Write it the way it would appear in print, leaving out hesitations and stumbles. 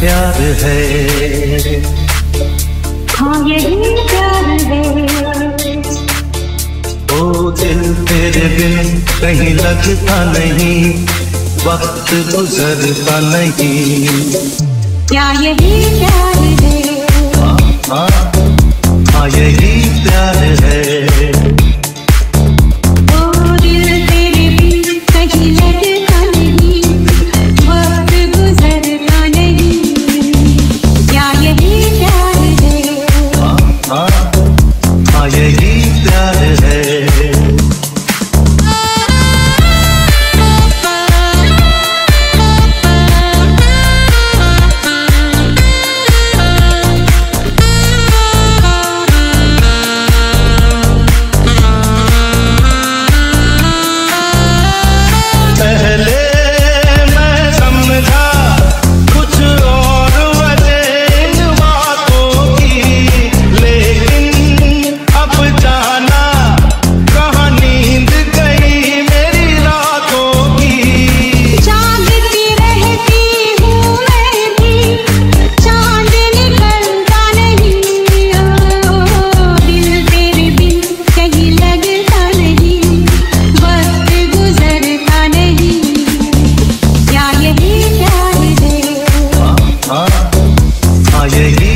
प्यार है, हाँ यही प्यार है। ओ दिल तेरे बिन कहीं लगता नहीं, वक्त गुजरता नहीं। क्या यही प्यार है? हाँ यही प्यार है। ओ दिल तेरे बिन कहीं लगता नहीं, वक्त गुजरता नहीं। क्या यही प्यार है? हाँ यही प्यार है। यही